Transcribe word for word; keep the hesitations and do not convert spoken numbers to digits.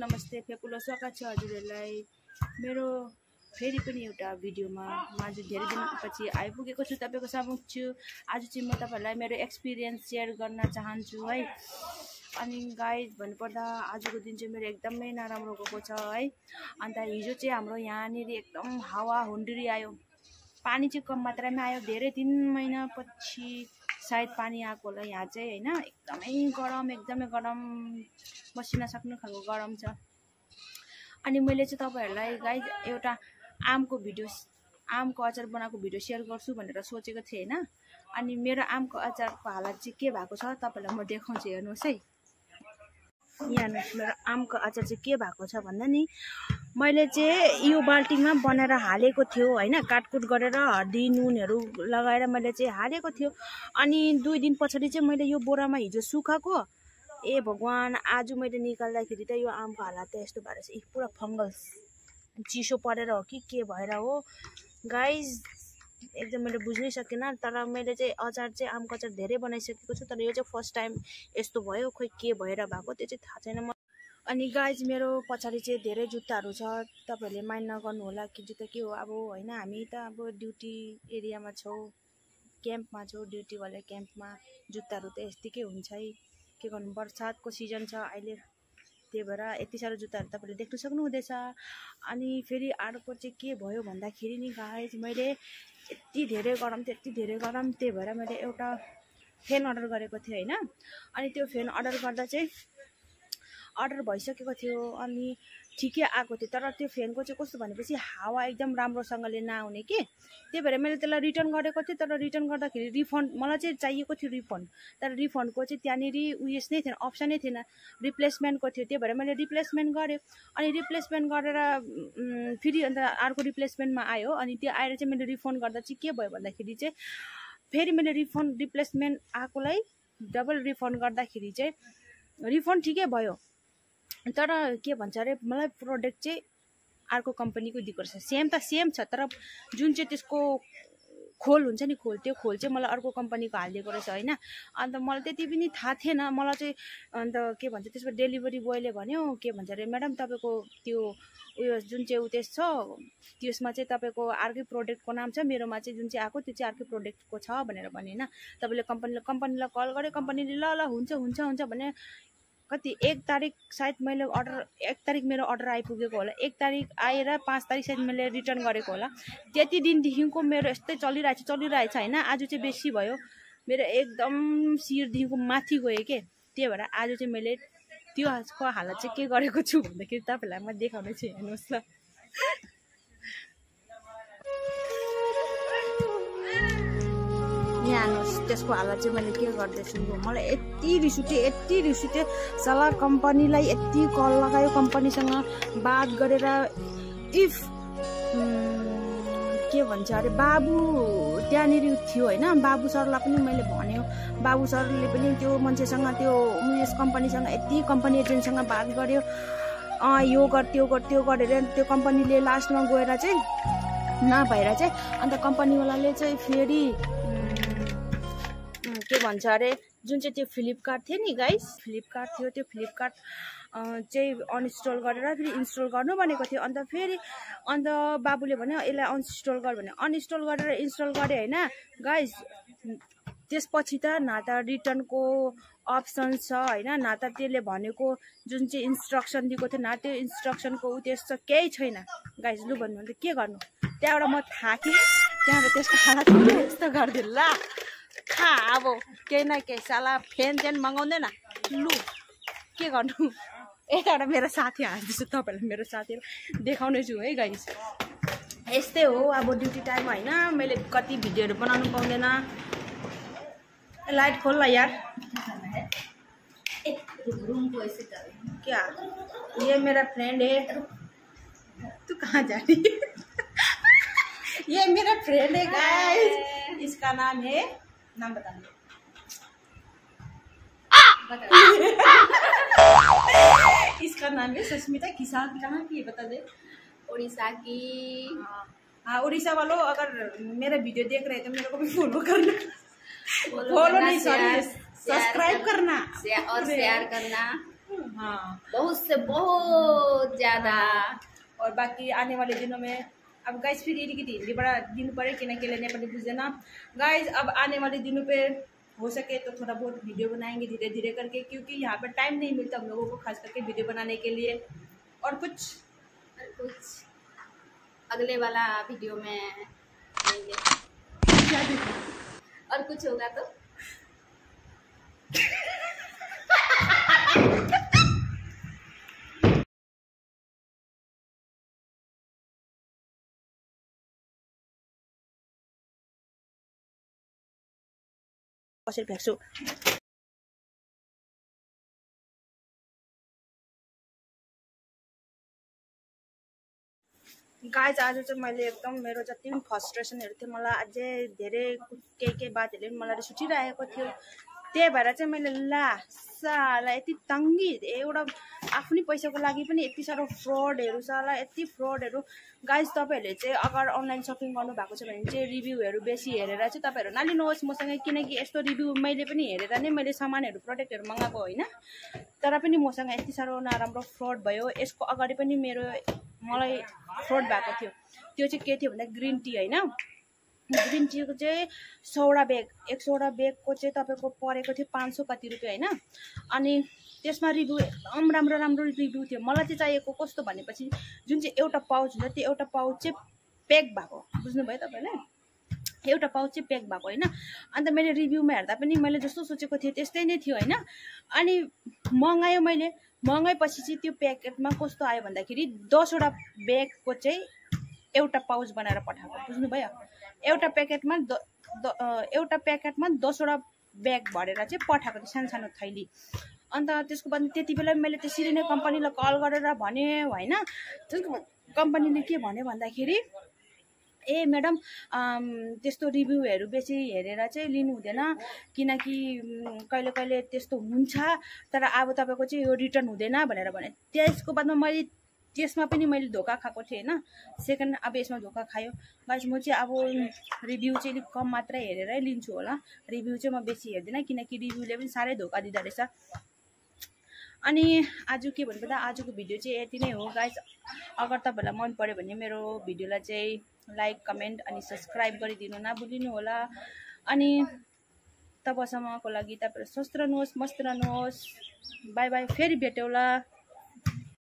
नमस्ते फेकुलो स्वागत छ हजुरहरुलाई मेरो फेरि पनि एउटा भिडियोमा म आज धेरै दिनपछि आइपुगेको छु तपाईको समक्ष। आज चाहिँ म तपाईहरुलाई मेरो एक्सपिरियन्स शेयर गर्न चाहन्छु है। अनि गाइज भन्नुपर्दा आजको दिन चाहिँ मेरो एकदमै नराम्रो गएको छ है। अन्त हिजो चाहिँ हाम्रो यहाँनिर एकदम हावा हुन्डरी आयो, पानी चाहिँ कम मात्रामा आयो, धेरै तीन महिना पछि सायद पानी आएको होला यहाँ चाहिँ हैन। एकदमै गरम एकदमै गरम बसिन सक्ने खालको गरम छ। अनि मैले चाहिँ तपाईहरुलाई गाइज एउटा आमको भिडियो आमको अचार बनाएको भिडियो शेयर गर्छु भनेर सोचेको थिएँ हैन। अनि मेरो आमको अचारको हालत चाहिँ के भएको छ तपाईहरुलाई म देखाउँछु, हेर्नुस् है। यहाँ मेरो आमको अचार चाहिँ के भएको छ भन्दा नि मैले चाहिँ यो बाल्टीमा बनाएर हालेको थियो हैन, काटकुट गरेर हर्दी नुनहरु लगाएर मैले चाहिँ हालेको थियो। अनि दुई दिन पछाडी चाहिँ मैले यो बोरामा हिजो सुकाएको, ए भगवान आज मैले निकाल्दाखेरि त यो आमको हालत त यस्तो भएर चाहिँ पुरा फंगस चिसो परेर हो कि के भएर हो गाइज एकदम मैले बुझ्नै सकिन। तर मैले चाहिँ अचार चाहिँ आमको अचार धेरै बनाइसकेको छु, तर यो चाहिँ फर्स्ट टाइम यस्तो भयो, खोइ के भएर भएको त्यो चाहिँ थाहा छैन। अनि गाइज मेरो पछाडी चाहिँ धेरै जुत्ताहरु छ, तपाईहरुले माइन्ड नगर्नु होला कि जुत्ता के हो अब हैन। हामी त अब ड्युटी एरियामा छौं, क्याम्पमा छौं, ड्युटी वाला क्याम्पमा जुत्ताहरु त यतिकै हुन्छ है। के गर्नु, बर्सातको सिजन छ अहिले, त्यही भएर यति सारो जुत्ताहरु तपाईले देख्न सक्नु हुँदैछ। अनि फेरि अर्को चाहिँ के भयो भन्दाखेरि नि गाइज मैले यति धेरै गरम त्यति धेरै गरम, त्यही भएर मैले एउटा फ्यान अर्डर गरेको थिएँ हैन। अनि त्यो फ्यान अर्डर गर्दा चाहिँ अर्डर भइसकेको थियो अनि ठिकै आएको थियो, तर त्यो फ्यानको चाहिँ कस्तो भनेपछि हावा एकदम राम्रोसँगले नआउने के, त्यही भएर मैले त्यसलाई रिटर्न गरेको थिएँ। तर रिटर्न गर्दाखेरि रिफन्ड मलाई चाहिँ चाहिएको थियो रिफन्ड, तर रिफन्डको चाहिँ त्यहाँनिर उयस नै थिएन, अप्सनै थिएन, रिप्लेसमेन्टको थियो। त्यही भएर मैले रिप्लेसमेन्ट गरेँ। अनि रिप्लेसमेन्ट गरेर फेरि अन्त अर्को रिप्लेसमेन्टमा आयो। अनि त्यो आएर चाहिँ मैले रिफन्ड गर्दा चाहिँ के भयो भन्दाखेरि चाहिँ फेरि मैले रिफन्ड रिप्लेसमेन्ट आएकोलाई डबल रिफन्ड गर्दाखेरि चाहिँ रिफन्ड ठिकै भयो, तर के भन्छ अरे मलाई प्रोडक्ट चाहिँ अर्को कम्पनीको दिएको रहेछ। सेम त सेम छ, तर जुन चाहिँ त्यसको खोल हुन्छ नि, खोल त्यो खोल चाहिँ मलाई अर्को कम्पनीको हालिदिएको रहेछ हैन। अन्त मलाई त्यति पनि थाहा थिएन। मलाई चाहिँ अन्त के भन्छ त्यसमा डेलिभरी बोयले भन्यो के भन्छ अरे म्याडम तपाईको त्यो उयो जुन चाहिँ उतेस छ त्यसमा चाहिँ तपाईको अर्कै प्रोडक्टको नाम छ, मेरोमा चाहिँ जुन चाहिँ आएको त्यो चाहिँ अर्कै प्रोडक्टको छ भनेर भने हैन। तपाईले कम्पनीले कम्पनीलाई कल गरे, कम्पनीले ल ल हुन्छ हुन्छ हुन्छ भने कति एक तारिक सायद मैले अर्डर एक तारिक मेरो अर्डर आइपुगेको होला, एक तारिक आएर पाँच तारिक सायद मैले रिटर्न गरेको होला। त्यति दिनदेखिको मेरो यस्तै चलिरहेछ चलिरहेछ हैन। आज चाहिँ बेसी भयो, मेरो एकदम शिरदेखिको माथि गयो के, त्यही भएर आज चाहिँ मैले त्यो आजको हालत चाहिँ के गरेको छु भन्दाखेरि तपाईहरुलाई म देखाउने छु, हेर्नुस् ल। यहाँ हेर्नुहोस् त्यसको हालत चाहिँ मैले के गर्दैछु। मलाई यति रिस उठ्यो यति रिस उठ्यो, सला कम्पनीलाई यति कल लगायो, कम्पनीसँग बात गरेर इफ के भन्छ अरे बाबु त्यहाँनिर थियो हैन, बाबु सरलाई पनि मैले भन्यो, बाबु सरले पनि त्यो मान्छेसँग त्यो यस कम्पनीसँग यति कम्पनी एजेन्टसँग बात गर्यो, अँ यो गर त्यो गर त्यो गरेर त्यो कम्पनीले लास्टमा गएर चाहिँ नभएर चाहिँ अन्त कम्पनीवालाले चाहिँ फेरि के भन्छ अरे जुन चाहिँ त्यो फ्लिपकार्ट थियो नि गाइस, फ्लिपकार्ट थियो त्यो फ्लिपकार्ट चाहिँ अनइन्स्टल गरेर फेरि इन्स्टल गर्नु भनेको थियो। अन्त फेरि अन्त बाबुले भन्यो यसलाई अनइन्स्टल गर भन्यो, अनइन्स्टल गरेर इन्स्टल गरे हैन गाइस। त्यसपछि त न त रिटर्नको अप्सन छ हैन, न त त्यसले भनेको जुन चाहिँ इन्स्ट्रक्सन दिएको थियो न त्यो इन्स्ट्रक्सनको उ त्यस्तो केही छैन गाइस। लु भन्नु भने के गर्नु, त्यहाँबाट म थाकेँ, त्यहाँबाट त्यसको हालत यस्तो गरिदिनु ल खा अब केही न केही साला फ्यान फ्यान मगाउँदैन। लु के गर्नु, यताबाट मेरो साथी हाल्दैछु, तपाईँलाई मेरो साथीहरू देखाउने छु है गाइस। यस्तै हो अब ड्युटी टाइम होइन, मैले कति भिडियोहरू बनाउनु पाउँदैन। लाइट खोल ल यार, क्या ये मेरा फ्रेंड है, तू कहाँ जा रही है? ये मेरा फ्रेंड है गाइस, इसका नाम है, नाम बता दो इसका नाम है सुष्मिता। किसान कहाँ की बता दे? उड़ीसा की। हाँ उड़ीसा वालों अगर मेरा वीडियो देख रहे हैं तो मेरे को भी फॉलो करना, फॉलो नहीं सॉरी सब्सक्राइब करना और शेयर करना। हाँ, बहुत से बहुत ज्यादा। और बाकी आने वाले दिनों में अब गाइस फिर अलिकति हिन्दी बड़ा दिनु पऱ्यो किनकि यसले नेपाली बुझ्दैन गाइस। अब आने वाले दिनों पे हो सके तो थोड़ा बहुत वीडियो बनाएंगे धीरे धीरे करके, क्योंकि यहाँ पर टाइम नहीं मिलता हम लोगों को खास करके वीडियो बनाने के लिए। और कुछ और कुछ अगले वाला वीडियो में आएंगे। और कुछ होगा तो कसरी फ्याँक्छु। गाइज आज चाहिँ मैले एकदम मेरो जति पनि फ्रस्ट्रेसनहरू थियो मलाई अझै धेरै केही केही बातहरूले पनि मलाई सुटिरहेको थियो। त्यही भएर चाहिँ मैले ला साला यति तङ्गी एउटा आफ्नै पैसाको लागि पनि यति साह्रो फ्रडहरू साला यति फ्रडहरू। गाइज तपाईँहरूले चाहिँ अगर अनलाइन सपिङ गर्नुभएको छ भने चाहिँ रिभ्यूहरू बेसी हेरेर चाहिँ तपाईँहरू नलिनुहोस् मसँग, किनकि यस्तो रिभ्यू मैले पनि हेरेर नै मैले सामानहरू प्रडक्टहरू मगाएको होइन, तर पनि मसँग यति साह्रो नराम्रो फ्रड भयो। यसको अगाडि पनि मेरो मलाई फ्रड भएको थियो। त्यो चाहिँ के थियो भन्दा ग्रिन टी होइन, ग्रिन टीको चाहिँ सौवटा ब्याग एक सौवटा ब्यागको चाहिँ तपाईँको परेको थियो पाँच सौ कति रुपियाँ होइन। अनि त्यसमा रिभ्यू एकदम राम्रो राम्रो रिभ्यू थियो। मलाई चाहिँ चाहिएको कस्तो भनेपछि जुन चाहिँ एउटा पाउच हुन्छ त्यो एउटा पाउच चाहिँ प्याक भएको, बुझ्नुभयो तपाईँले, एउटा पाउच चाहिँ प्याक भएको होइन। अन्त मैले रिभ्यूमा हेर्दा पनि मैले जस्तो सोचेको थिएँ त्यस्तै नै थियो होइन। अनि मगायो मैले, मगाएपछि चाहिँ त्यो प्याकेटमा कस्तो आयो भन्दाखेरि दसवटा ब्यागको चाहिँ एउटा पाउच बनाएर पठाएको, बुझ्नुभयो। एउटा प्याकेटमा द, द एउटा प्याकेटमा दसवटा ब्याग भरेर चाहिँ पठाएको थियो, सानो सानो थैली। अन्त त्यसको बाद त्यति बेला मैले त्यसरी नै कम्पनीलाई कल गरेर भने होइन। कम्पनीले के भन्यो भन्दाखेरि ए म्याडम त्यस्तो रिभ्यूहरू बेसी हेरेर चाहिँ लिनु हुँदैन, किनकि कहिले कहिले त्यस्तो हुन्छ, तर अब तपाईँको चाहिँ यो रिटर्न हुँदैन भनेर भने। त्यसको बादमा मैले त्यसमा पनि मैले धोका खाएको थिएँ होइन। सेकेन्ड अब यसमा धोका खायो गाइस। म चाहिँ अब रिभ्यू चाहिँ अलिक कम मात्रै हेरेरै लिन्छु होला, रिभ्यू चाहिँ म बेसी हेर्दिनँ, किनकि रिभ्यूले पनि साह्रै धोका दिँदो रहेछ। अनि आज के भन्नुपर्दा आजको भिडियो चाहिँ यति नै हो गाइस। अगर तपाईँहरूलाई मन पर्यो भने मेरो भिडियोलाई चाहिँ लाइक कमेन्ट अनि सब्सक्राइब गरिदिनु नभुलिनु होला। अनि तबसम्मको लागि तपाईँहरू स्वस्थ रहनुहोस्, मस्त रहनुहोस्। बाई बाई, फेरि भेटौँला।